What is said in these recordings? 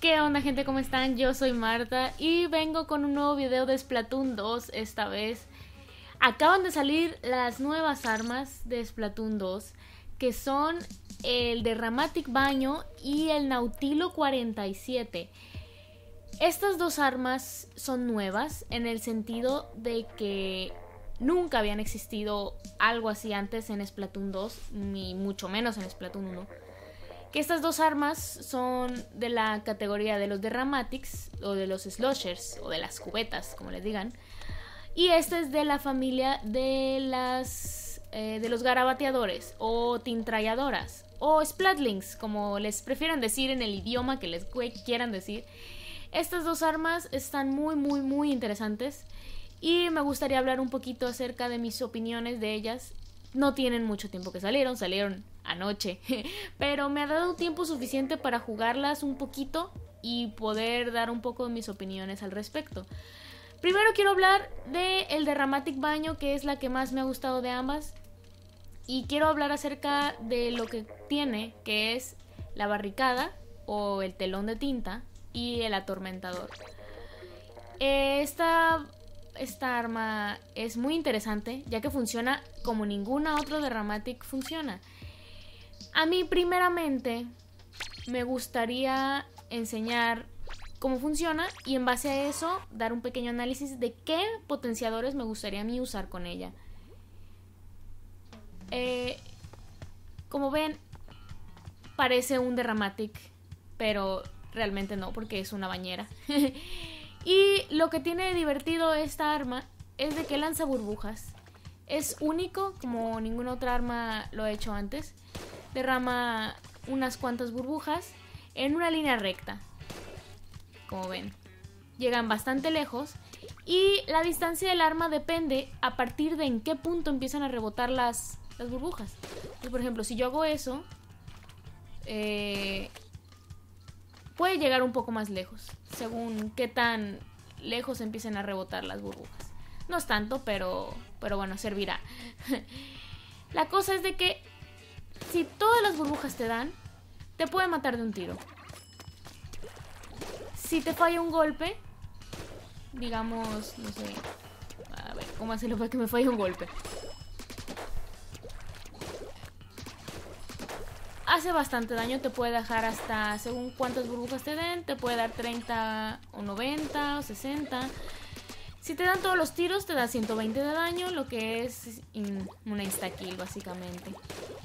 ¿Qué onda, gente? ¿Cómo están? Yo soy Marta y vengo con un nuevo video de Splatoon 2 esta vez. Acaban de salir las nuevas armas de Splatoon 2, que son el Derramatic Baño y el Nautilo 47. Estas dos armas son nuevas en el sentido de que nunca habían existido algo así antes en Splatoon 2, ni mucho menos en Splatoon 1. Que estas dos armas son de la categoría de los Derramatics o de los Sloshers o de las cubetas, como les digan. Y esta es de la familia de los garabateadores o tintrayadoras o splatlings, como les prefieran decir en el idioma que les quieran decir. Estas dos armas están muy interesantes y me gustaría hablar un poquito acerca de mis opiniones de ellas. No tienen mucho tiempo que salieron anoche, pero me ha dado tiempo suficiente para jugarlas un poquito y poder dar un poco de mis opiniones al respecto. Primero quiero hablar de el Derramatic Baño, que es la que más me ha gustado de ambas, y quiero hablar acerca de lo que tiene, que es la barricada o el telón de tinta y el atormentador. Esta arma es muy interesante, ya que funciona como ninguna otra Derramatic funciona. A mí primeramente me gustaría enseñar cómo funciona y en base a eso dar un pequeño análisis de qué potenciadores me gustaría a mí usar con ella. Como ven, parece un Derramatic, pero realmente no, porque es una bañera. Y lo que tiene de divertido esta arma es de que lanza burbujas. Es único, como ninguna otra arma lo ha hecho antes. Derrama unas cuantas burbujas en una línea recta. Como ven, llegan bastante lejos. Y la distancia del arma depende a partir de en qué punto empiezan a rebotar las burbujas. Entonces, por ejemplo, si yo hago eso, puede llegar un poco más lejos, según qué tan lejos empiecen a rebotar las burbujas. No es tanto, pero bueno, servirá. La cosa es de que si todas las burbujas te dan, te puede matar de un tiro. Si te falla un golpe, digamos, no sé, a ver, ¿cómo hacerlo para que me falle un golpe? Hace bastante daño, te puede dejar hasta, según cuántas burbujas te den, te puede dar 30 o 90 o 60. Si te dan todos los tiros, te da 120 de daño, lo que es una insta-kill básicamente.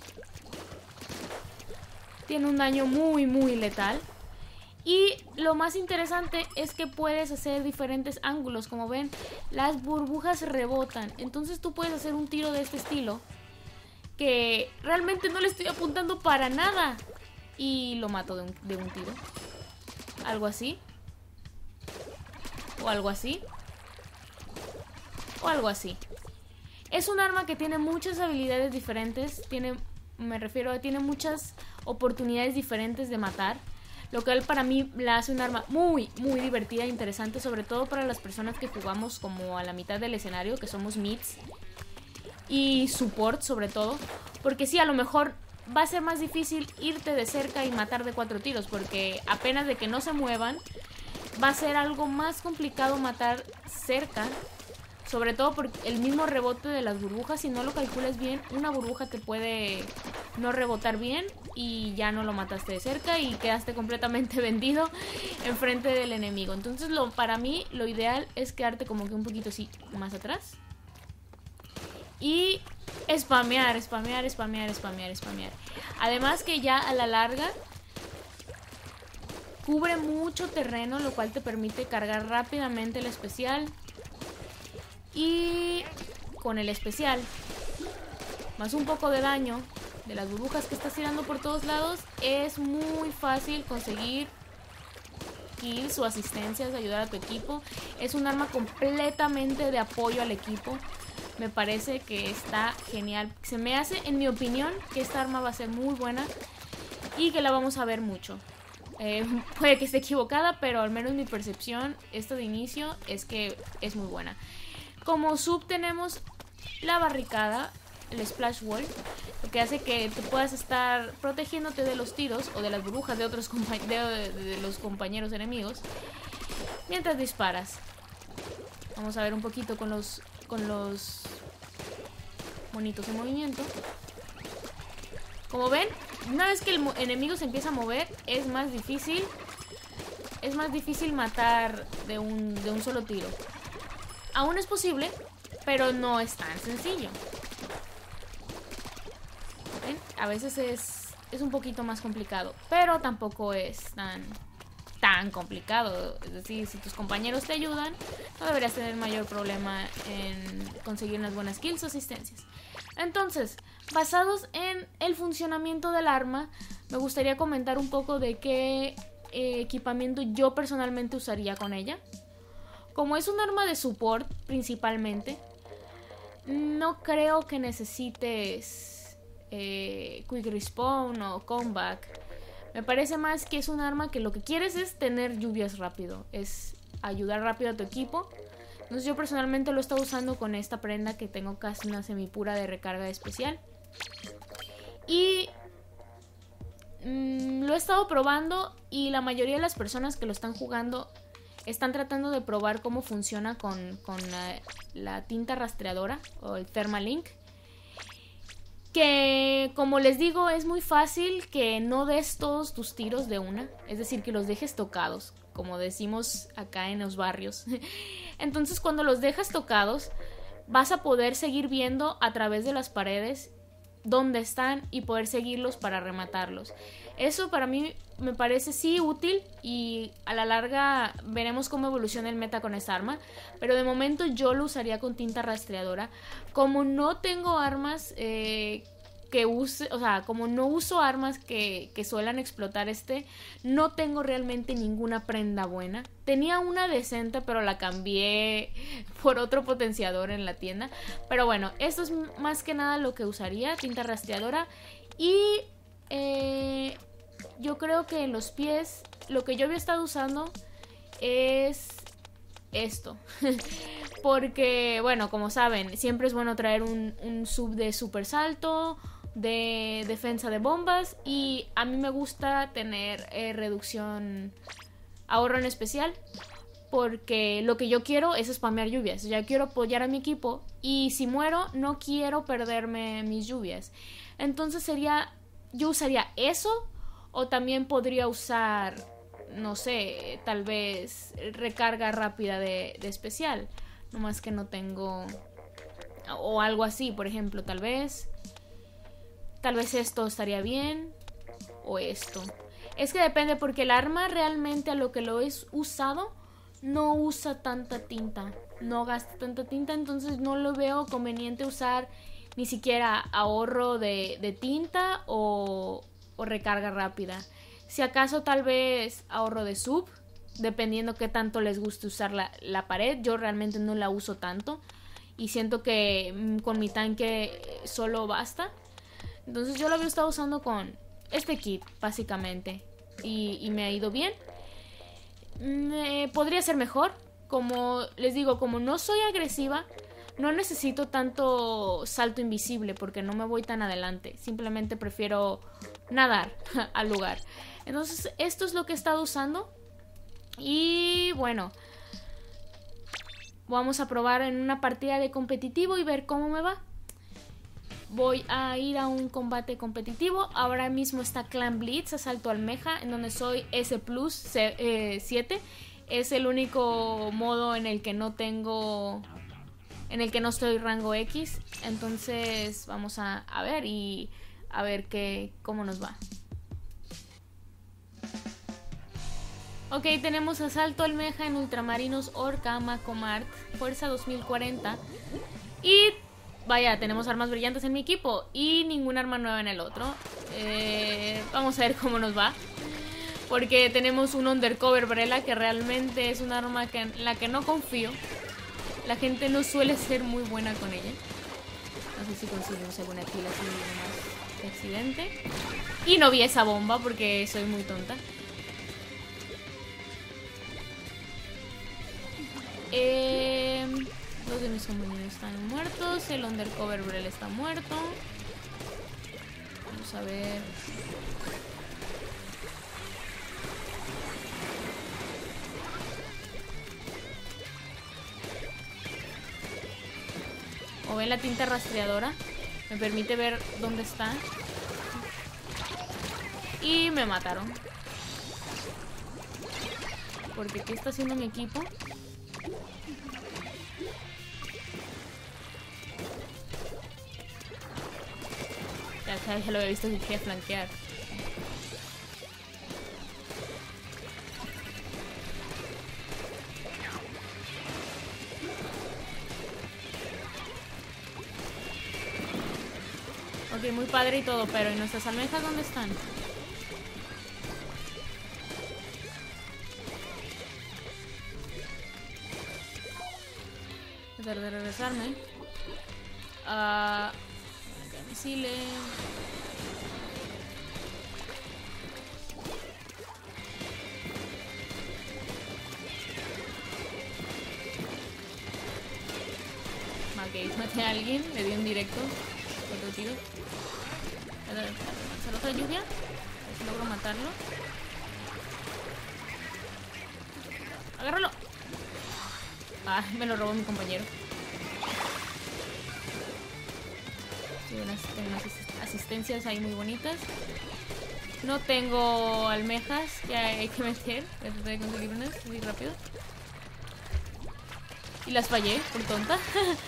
Tiene un daño muy letal. Y lo más interesante es que puedes hacer diferentes ángulos. Como ven, las burbujas rebotan. Entonces tú puedes hacer un tiro de este estilo, que realmente no le estoy apuntando para nada, y lo mato de un tiro. Algo así. O algo así. O algo así. Es un arma que tiene muchas habilidades diferentes. Tiene muchas oportunidades diferentes de matar, lo cual para mí la hace un arma muy divertida e interesante, sobre todo para las personas que jugamos como a la mitad del escenario, que somos mids y support sobre todo, porque sí, a lo mejor va a ser más difícil irte de cerca y matar de 4 tiros, porque apenas de que no se muevan va a ser algo más complicado matar cerca, sobre todo por el mismo rebote de las burbujas. Si no lo calculas bien, una burbuja te puede no rebotar bien y ya no lo mataste de cerca y quedaste completamente vendido enfrente del enemigo. Entonces para mí lo ideal es quedarte como que un poquito así más atrás y spamear. Además que ya a la larga cubre mucho terreno, lo cual te permite cargar rápidamente el especial. Y con el especial más un poco de daño de las burbujas que estás tirando por todos lados, es muy fácil conseguir kills o asistencias, ayudar a tu equipo. Es un arma completamente de apoyo al equipo. Me parece que está genial. Se me hace, en mi opinión, que esta arma va a ser muy buena y que la vamos a ver mucho. Puede que esté equivocada, pero al menos mi percepción, esto de inicio, es que es muy buena. Como sub tenemos la barricada, el Splash Wall, lo que hace que tú puedas estar protegiéndote de los tiros o de las burbujas de otros de los compañeros enemigos mientras disparas. Vamos a ver un poquito con los monitos en movimiento. Como ven, una vez que el enemigo se empieza a mover, es más difícil matar de un solo tiro. Aún es posible, pero no es tan sencillo. ¿Ven? A veces es un poquito más complicado, pero tampoco es tan complicado. Es decir, si tus compañeros te ayudan, no deberías tener mayor problema en conseguir unas buenas kills o asistencias. Entonces, basados en el funcionamiento del arma, me gustaría comentar un poco de qué equipamiento yo personalmente usaría con ella. Como es un arma de support principalmente, no creo que necesites quick respawn o comeback. Me parece más que es un arma que lo que quieres es tener lluvias rápido, es ayudar rápido a tu equipo. Entonces yo personalmente lo he estado usando con esta prenda que tengo casi una semipura de recarga especial. Y lo he estado probando y la mayoría de las personas que lo están jugando están tratando de probar cómo funciona con la tinta rastreadora o el Thermalink. Que, como les digo, es muy fácil que no des todos tus tiros de una. Es decir, que los dejes tocados, como decimos acá en los barrios. Entonces, cuando los dejas tocados, vas a poder seguir viendo a través de las paredes dónde están y poder seguirlos para rematarlos. Eso para mí me parece sí útil y a la larga veremos cómo evoluciona el meta con esta arma, pero de momento yo lo usaría con tinta rastreadora. Como no tengo armas que use, o sea, como no uso armas que suelan explotar no tengo realmente ninguna prenda buena. Tenía una decente, pero la cambié por otro potenciador en la tienda. Pero bueno, esto es más que nada lo que usaría, tinta rastreadora. Y yo creo que en los pies, lo que yo había estado usando es esto. Porque, bueno, como saben, siempre es bueno traer un sub de super salto, de defensa de bombas, y a mí me gusta tener reducción, ahorro en especial, porque lo que yo quiero es spamear lluvias. Ya quiero apoyar a mi equipo y si muero no quiero perderme mis lluvias. Entonces yo usaría eso, o también podría usar, no sé, tal vez recarga rápida de especial, nomás que no tengo, o algo así, por ejemplo, tal vez esto estaría bien, o esto. Es que depende, porque el arma realmente a lo que lo he usado no usa tanta tinta, no gasta tanta tinta, entonces no lo veo conveniente usar ni siquiera ahorro de tinta o recarga rápida. Si acaso tal vez ahorro de sub, dependiendo qué tanto les guste usar la pared. Yo realmente no la uso tanto y siento que con mi tanque solo basta. Entonces yo lo había estado usando con este kit básicamente y me ha ido bien. Podría ser mejor. Como les digo, como no soy agresiva, no necesito tanto salto invisible porque no me voy tan adelante. Simplemente prefiero nadar al lugar. Entonces esto es lo que he estado usando. Y bueno, vamos a probar en una partida de competitivo y ver cómo me va. Voy a ir a un combate competitivo. Ahora mismo está Clan Blitz, asalto almeja, en donde soy S plus 7. Es el único modo en el que no tengo, en el que no estoy rango X. Entonces vamos a ver y a ver cómo nos va. Ok, tenemos asalto almeja en ultramarinos Orca, Macomart, fuerza 2040. Y vaya, tenemos armas brillantes en mi equipo y ninguna arma nueva en el otro. Vamos a ver cómo nos va. Porque tenemos un Undercover Brella, que realmente es un arma en la que no confío. La gente no suele ser muy buena con ella. No sé si conseguimos alguna kill así nomás de accidente. Y no vi esa bomba porque soy muy tonta. Dos de mis compañeros están muertos. El Undercover Brel está muerto. Vamos a ver. O ven la tinta rastreadora. Me permite ver dónde está. Y me mataron. Porque ¿qué está haciendo mi equipo? Ya lo había visto que quería flanquear. Ok, muy padre y todo, pero ¿y nuestras almejas dónde están? Tratar de regresarme. Misiles. Ok, maté a alguien, le di un directo. Otro tiro. ¿Se otra lluvia? A ver si logro matarlo. ¡Agárralo! Ah, me lo robó mi compañero. Tengo unas asistencias ahí muy bonitas. No tengo almejas que hay que meter. Voy a tratar de conseguir unas muy rápido. Y las fallé, por tonta.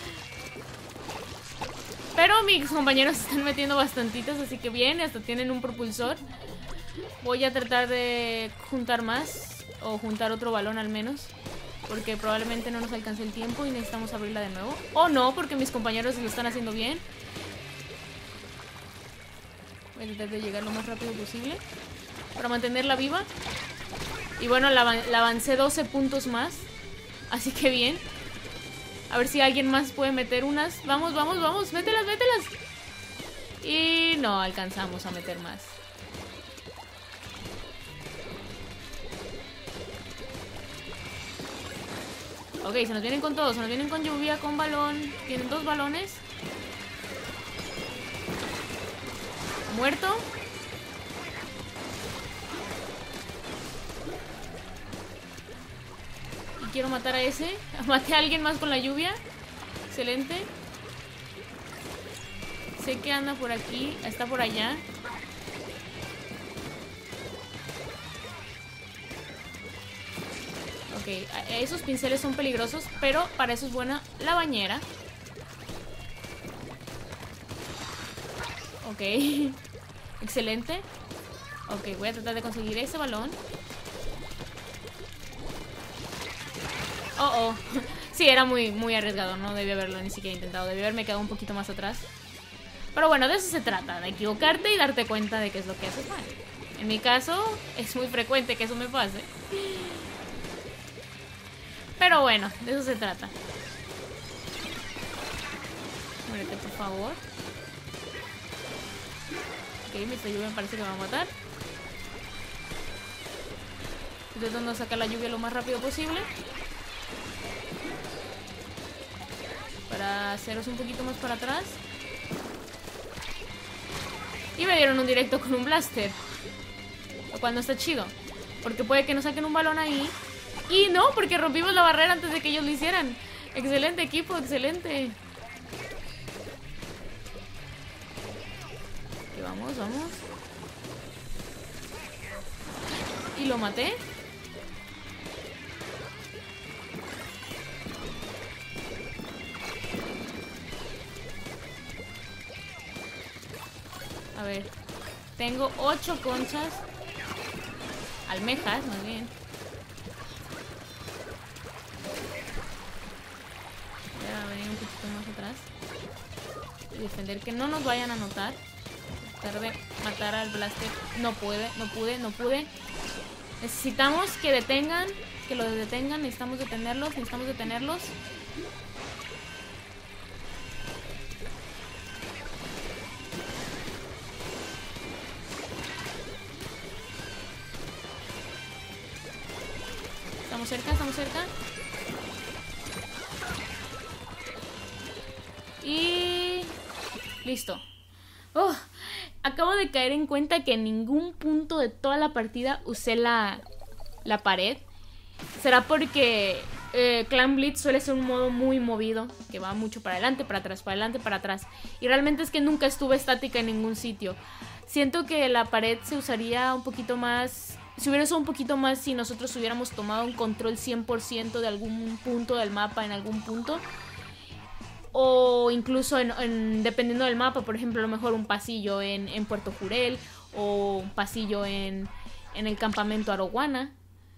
Pero mis compañeros están metiendo bastantitas, así que bien, hasta tienen un propulsor. Voy a tratar de juntar más, o juntar otro balón al menos, porque probablemente no nos alcance el tiempo y necesitamos abrirla de nuevo. O no, porque mis compañeros lo están haciendo bien. Voy a tratar de llegar lo más rápido posible para mantenerla viva. Y bueno, la avancé 12 puntos más, así que bien. A ver si alguien más puede meter unas. Vamos, vamos, vamos. Mételas, mételas. Y no alcanzamos a meter más. Ok, se nos vienen con todo. Se nos vienen con lluvia, con balón. Tienen 2 balones. Muerto. Quiero matar a ese. Maté a alguien más con la lluvia. Excelente. Sé que anda por aquí. Está por allá. Ok, esos pinceles son peligrosos, pero para eso es buena la bañera. Ok. Excelente. Ok, voy a tratar de conseguir ese balón. Oh, sí, era muy arriesgado. No debí haberlo ni siquiera intentado. Debí haberme quedado un poquito más atrás. Pero bueno, de eso se trata. De equivocarte y darte cuenta de qué es lo que haces mal. En mi caso, es muy frecuente que eso me pase. Pero bueno, de eso se trata. Muérete, por favor. Ok, mi lluvia me parece que me va a matar. Estoy tratando de sacar la lluvia lo más rápido posible. Para haceros un poquito más para atrás. Y me dieron un directo con un blaster, lo cual no está chido, porque puede que nos saquen un balón ahí. Y no, porque rompimos la barrera antes de que ellos lo hicieran. Excelente equipo, excelente. Y vamos, vamos. Y lo maté. A ver, tengo 8 conchas. Almejas, más bien. Voy a venir un poquito más atrás y defender que no nos vayan a notar. Tratar de matar al blaster. No pude. Necesitamos que detengan, que lo detengan. Necesitamos detenerlos. Estamos cerca. Listo. Oh, acabo de caer en cuenta que en ningún punto de toda la partida usé la pared. Será porque Clan Blitz suele ser un modo muy movido, que va mucho para adelante, para atrás, para adelante, para atrás. Y realmente es que nunca estuve estática en ningún sitio. Siento que la pared se usaría un poquito más... Se hubiera usado un poquito más si nosotros hubiéramos tomado un control 100% de algún punto del mapa en algún punto. O incluso dependiendo del mapa, por ejemplo, a lo mejor un pasillo en Puerto Jurel o un pasillo en el campamento Arowana.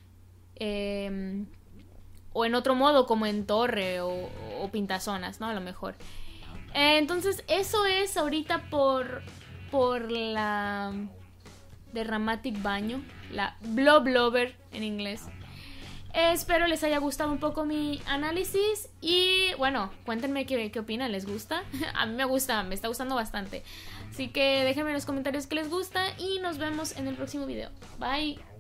O en otro modo como en Torre o Pintazonas, ¿no? A lo mejor. Entonces eso es ahorita por la Dramatic Baño, la Blob Lover en inglés. Espero les haya gustado un poco mi análisis y bueno, cuéntenme qué opinan, ¿les gusta? A mí me gusta, me está gustando bastante. Así que déjenme en los comentarios qué les gusta y nos vemos en el próximo video. Bye.